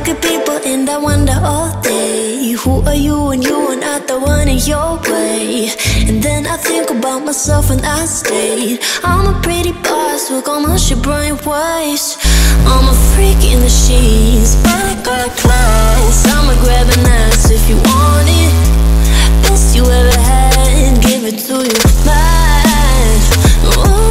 look at people and I wonder all day, who are you when you are not the one in your way? And then I think about myself and I state, I'm a pretty boss with almost your brain waste. I'm a freak in the sheets, but I got class. I'ma grab an ass if you want it. Best you ever had, give it to you mad. Ooh.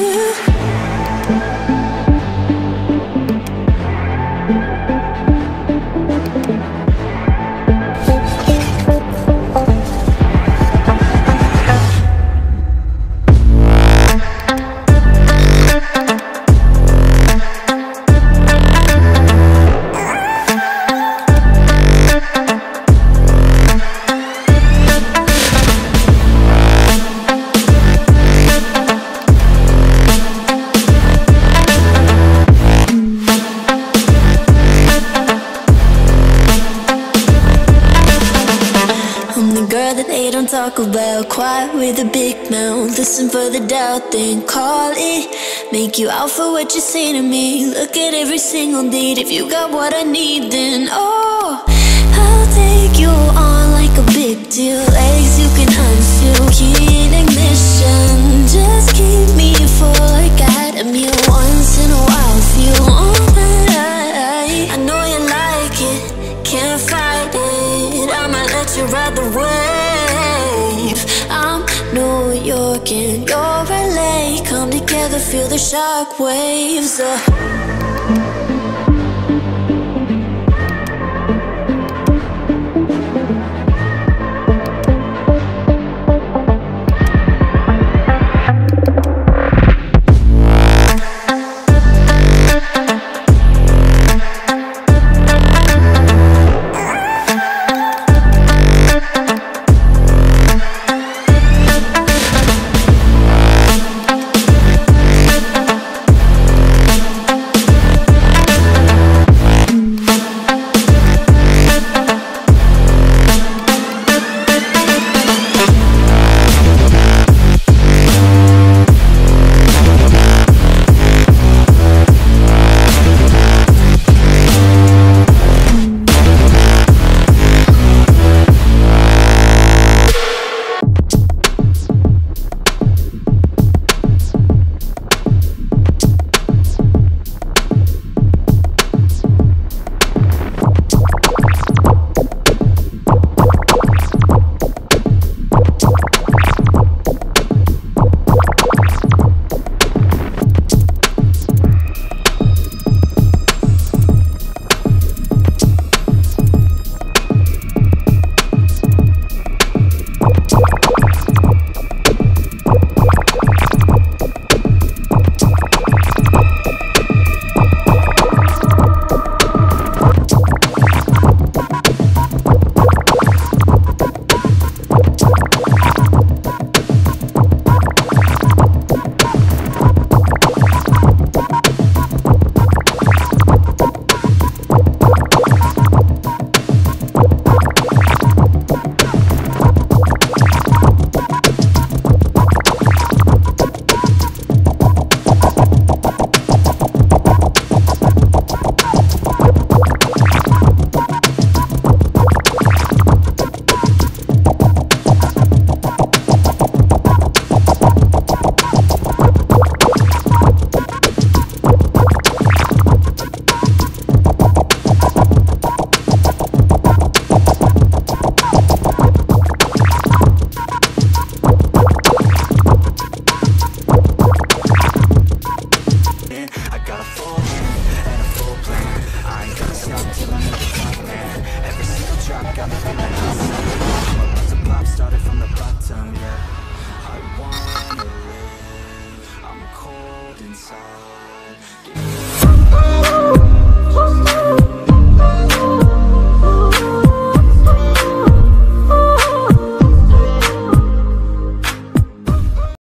Talk about quiet with a big mouth. Listen for the doubt, then call it. Make you out for what you say to me. Look at every single date. If you got what I need, then oh, I'll take you on like a big deal. Legs you can unfeel, key in ignition. Just keep me full like I had a meal once in a while. Feel all that I know you like it, can't fight it. I'ma let you ride the wave. I'm New York and you're LA. Come together, feel the shock waves.